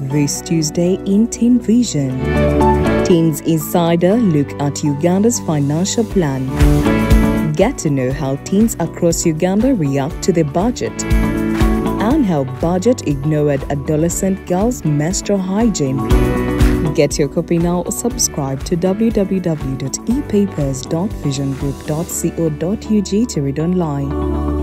this Tuesday in Teen Vision. Teens Insider look at Uganda's financial plan. Get to know how teens across Uganda react to the budget and how budget ignored adolescent girls' menstrual hygiene. Get your copy now or subscribe to www.epapers.visiongroup.co.ug to read online.